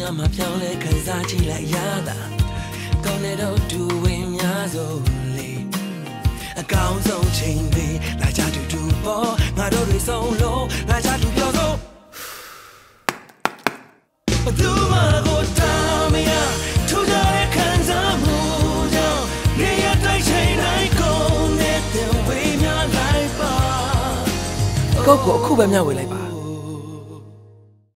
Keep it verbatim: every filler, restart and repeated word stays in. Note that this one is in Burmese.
များမှာပြောင်းလဲခံစားကြည့်လိုက်ရတာကောင်းတဲ့တော့တူဝင်များစိုးလေအကောင်းဆုံးချိန်လေးလာကြတူတူပေါ်ငါတို့တွေဆုံးလို့လာကြတူပြောဆုံးဘသူမှကိုတားမရထူကြတဲ့ခံစားမှုကြောင့်နေရတိုင်းချိန်တိုင်းကုန်နေတဲ့ဝေးများလိုက်ပါကိုကိုအခုပဲမျှဝေလိုက်ပါ